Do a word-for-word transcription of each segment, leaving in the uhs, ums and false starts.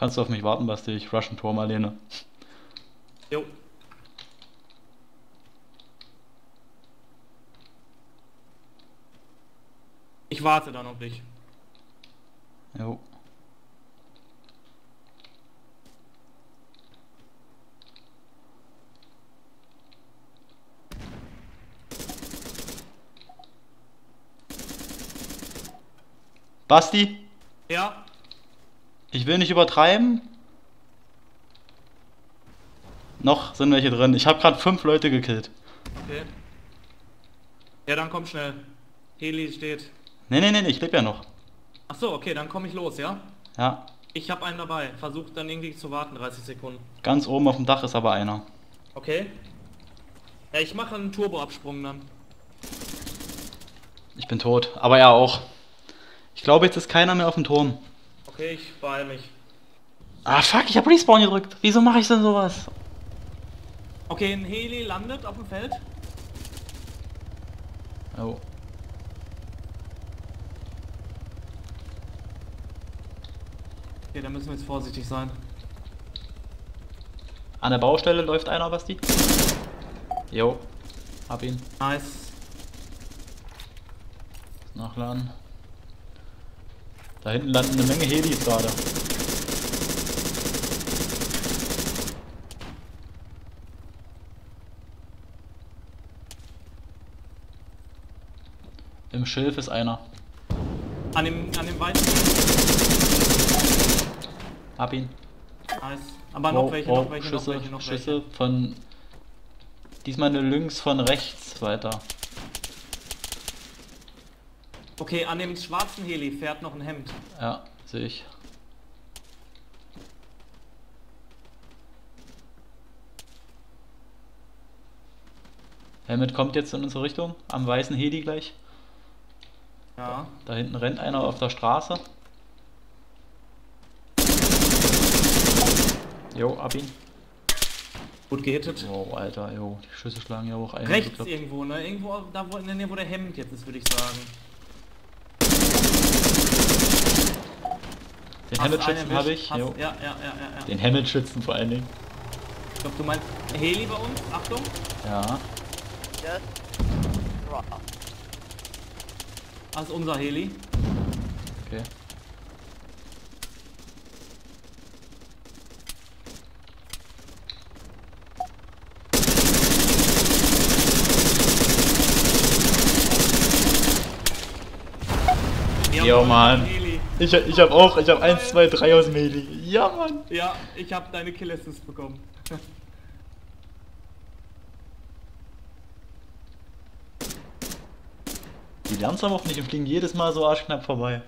Kannst du auf mich warten, Basti? Ich rush einen Turm alleine. Jo. Ich warte dann auf dich. Jo. Basti, Ja? ich will nicht übertreiben. Noch sind welche drin. Ich habe gerade fünf Leute gekillt. Okay. Ja, dann komm schnell. Heli steht. Nee, nee, nee, ich lebe ja noch. Ach so, okay, dann komme ich los, ja? Ja, Ich habe einen dabei. Versuch dann irgendwie zu warten, dreißig Sekunden. ganz oben auf dem Dach ist aber einer. Okay. Ja, ich mache einen Turboabsprung dann. Ich bin tot, aber er auch. Ich glaube, jetzt ist keiner mehr auf dem Turm. Okay, ich beeil mich. Ah, fuck, ich habe Respawn gedrückt. Wieso mache ich denn sowas? Okay, ein Heli landet auf dem Feld. Oh. Okay, da müssen wir jetzt vorsichtig sein. An der Baustelle läuft einer, Basti. Jo, hab ihn. Nice. Nachladen. Da hinten landen eine Menge Helis gerade. Im Schilf ist einer. An dem, an dem weißen. Hab ihn. Nice. Aber noch Oh, welche, oh, noch welche, Schüsse, noch welche, noch Schüsse welche. von... Diesmal eine links von rechts weiter. Okay, an dem schwarzen Heli fährt noch ein Hemd. Ja, sehe ich. Helmet kommt jetzt in unsere Richtung, am weißen Heli gleich. Ja. Da hinten rennt einer auf der Straße. Jo, ab ihn. Gut gehittet. Wow, Alter, jo, die Schüsse schlagen ja auch ein. Rechts irgendwo, ne? Irgendwo da wo in der Nähe, wo der Hemd jetzt ist, würde ich sagen. Den Hast Helmet-Schützen einen habe erwischt? ich. Hast- Jo. Ja, ja, ja, ja, ja. Den Helmet-Schützen vor allen Dingen. Ich glaube, du meinst Heli bei uns. Achtung. Ja. Yes. Right. Das ist unser Heli. Okay. Jo, Mann. Heli. Ich, ich hab auch, ich hab eins, zwei, drei aus dem Heli. Ja, Mann. Ja, ich habe deine Kill-Assist bekommen. Die lernen es aber auch nicht und fliegen jedes Mal so arschknapp vorbei.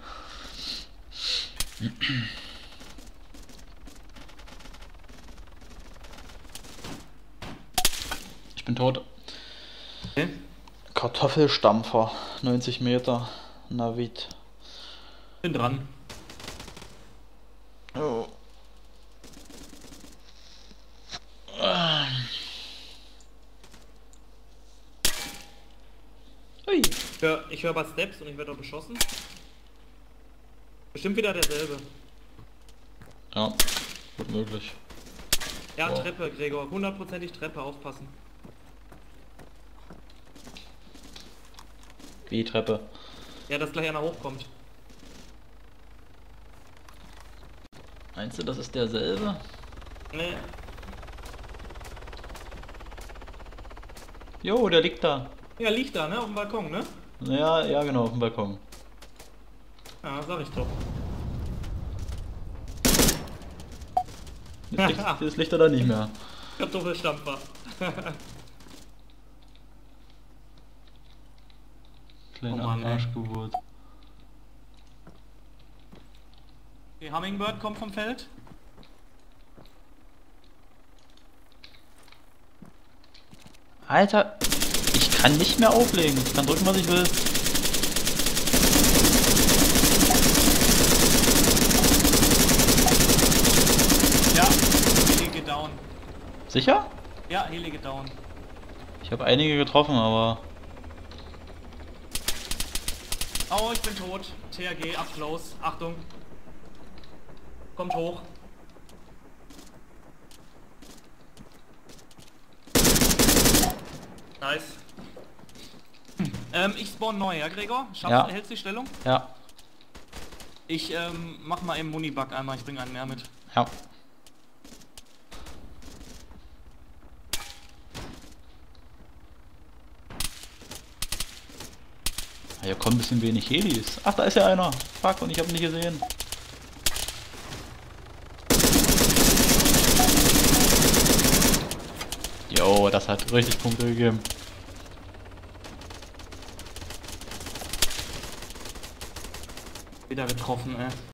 Ich bin tot. Okay. Kartoffelstampfer, neunzig Meter, Navid. Bin dran. Oh. Ui. Ich höre ich hör aber Steps und ich werde auch beschossen. Bestimmt wieder derselbe. Ja, gut möglich. Ja, Wow. Treppe, Gregor. Hundertprozentig Treppe, aufpassen. Wie Treppe. Ja, dass gleich einer hochkommt. Meinst du, das ist derselbe? Nee. Jo, der liegt da. Ja, liegt da, ne? Auf dem Balkon, ne? Ja, ja genau, auf dem Balkon. Ja, sag ich doch. Jetzt liegt, jetzt liegt er da nicht mehr. Kartoffelstampfer. Kleine Oh Mann, ey. Arschgeburt. Die Hummingbird kommt vom Feld. Alter, ich kann nicht mehr auflegen. Ich kann drücken, was ich will. Ja, Heli geht down. Sicher? Ja, Heli geht down. Ich habe einige getroffen, aber... Oh, ich bin tot. T R G, up close. Achtung. Kommt hoch. Nice. Ähm, ich spawn neu, ja Gregor? Schaffst, Ja. Hältst du die Stellung? Ja, Ich ähm, mach mal im Munibug einmal, ich bring einen mehr mit. ja. Hier kommen ein bisschen wenig Helis. Ach, da ist ja einer. Fuck, und ich habe ihn nicht gesehen. Jo, das hat richtig Punkte gegeben. Wieder getroffen, ey.